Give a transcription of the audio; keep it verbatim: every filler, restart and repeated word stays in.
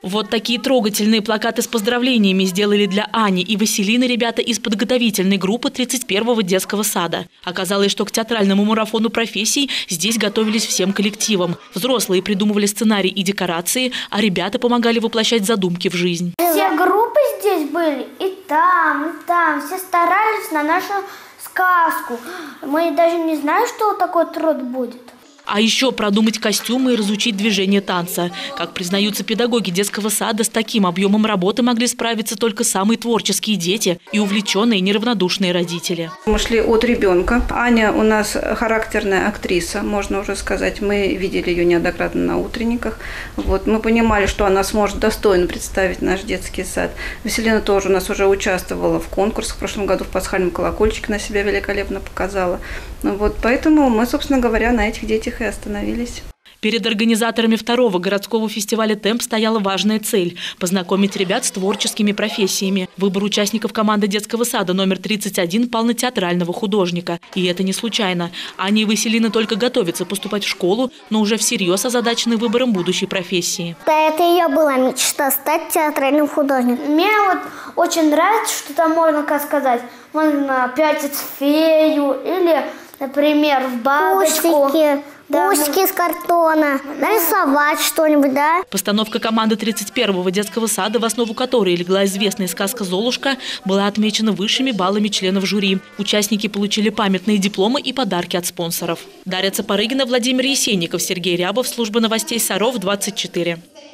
Вот такие трогательные плакаты с поздравлениями сделали для Ани и Василины ребята из подготовительной группы тридцать первого детского сада. Оказалось, что к театральному марафону профессий здесь готовились всем коллективом. Взрослые придумывали сценарий и декорации, а ребята помогали воплощать задумки в жизнь. Все группы здесь были, и там, и там. Все старались на нашу сказку. Мы даже не знаем, что такой труд будет. А еще продумать костюмы и разучить движение танца. Как признаются педагоги детского сада, с таким объемом работы могли справиться только самые творческие дети и увлеченные неравнодушные родители. Мы шли от ребенка. Аня у нас характерная актриса, можно уже сказать. Мы видели ее неоднократно на утренниках. Вот. Мы понимали, что она сможет достойно представить наш детский сад. Василина тоже у нас уже участвовала в конкурсах. В прошлом году в «Пасхальном колокольчике» на себя великолепно показала. Вот. Поэтому мы, собственно говоря, на этих детях и остановились. Перед организаторами второго городского фестиваля «Темп» стояла важная цель – познакомить ребят с творческими профессиями. Выбор участников команды детского сада номер тридцать один пал на театрального художника. И это не случайно. Аня и Василина только готовятся поступать в школу, но уже всерьез озадачены выбором будущей профессии. Да, это ее была мечта – стать театральным художником. Мне вот очень нравится, что там можно, как сказать, можно пятить фею или, например, в бабочку. Кустики. Кустики из картона, нарисовать что-нибудь, да? Постановка команды тридцать первого детского сада, в основу которой легла известная сказка «Золушка», была отмечена высшими баллами членов жюри. Участники получили памятные дипломы и подарки от спонсоров. Дарья Цапарыгина, Владимир Есенников, Сергей Рябов, служба новостей Саров, двадцать четыре.